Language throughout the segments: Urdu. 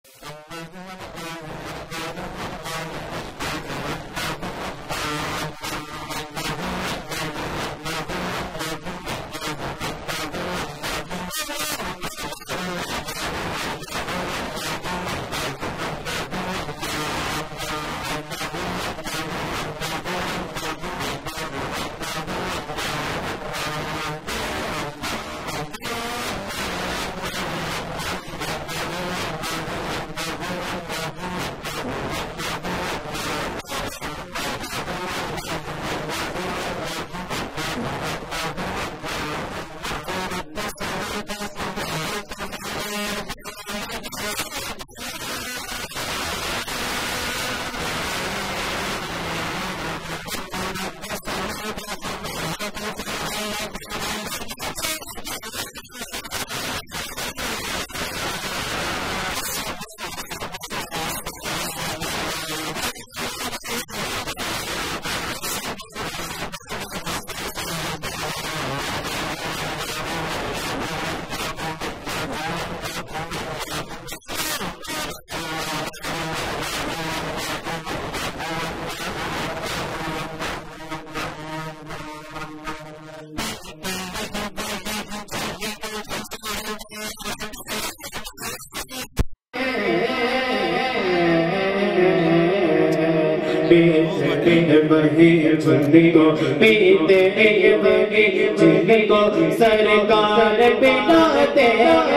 وہی بندی کو پیتے وہی جن کو سرکار پلاتے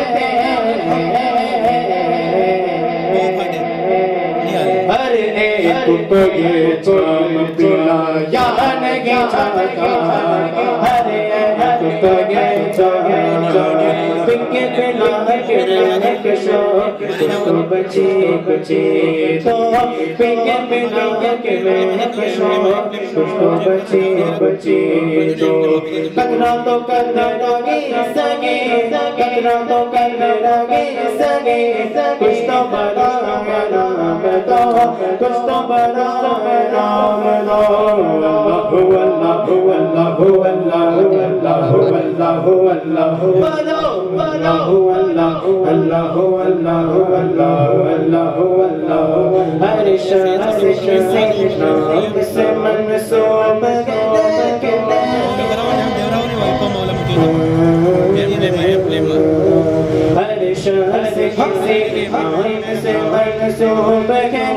ہر ایک کو یہ جام پلایا نہیں جاتا ہر ایک کو یہ جام پنکے پلا کے شوق تو بچے بچے تو پنکے پلا کے شوق تو بچے بچے تو کتنا تو کرنا لگے سگے کتنا تو کرنا لگے سگے کچھ تو بڑا نام دو کچھ تو بڑا نام دو اللہ اللہ اللہ اللہ اللہ اللہ اللہ اللہ اللہ ہر شخص سے نام سے منسوب ہر شخص سے نام سے منسوب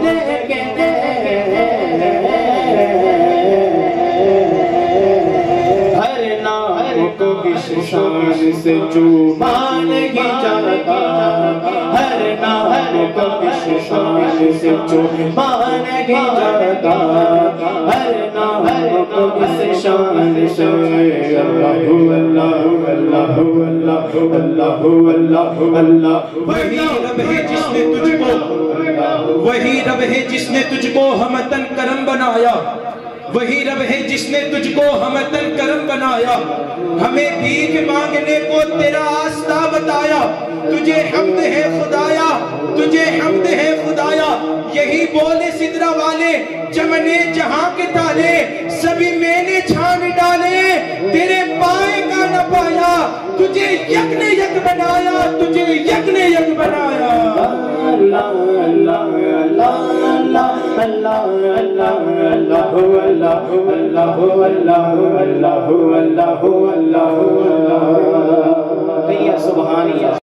شان سے جو مان کی جاتا ہر نام کو شان سے جو مان کی جاتا ہر نام کو شان سے اللہ اللہ اللہ اللہ اللہ اللہ اللہ وہی رب ہے جس نے تجھ کو وہی رب ہے جس نے تجھ کو ہمتن کرم بنایا وہی رب ہے جس نے تجھ کو ہمتن کرم بنایا ہمیں بھیک مانگنے کو تیرا آستہ بتایا تجھے حمد ہے خدایا تجھے حمد ہے خدایا یہی بولے سدرہ والے چمنے جہاں کے تالے سبھی میں نے چھان ڈالے تیرے پائے کا نہ پایا تجھے یک نے یک بنایا تجھے یک نے یک بنایا اللہ اللہ اللہ اللہ اللہ اللہ اللہ اللہ اللہ اللہ سبحان اللہ